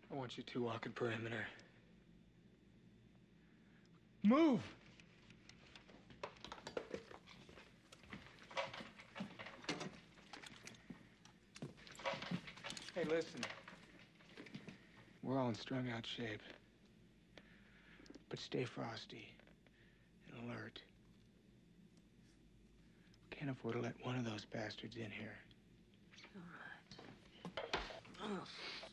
I want you two walking perimeter. Move! Hey, listen. We're all in strung out shape. But stay frosty and alert. We can't afford to let one of those bastards in here. All right. Oh.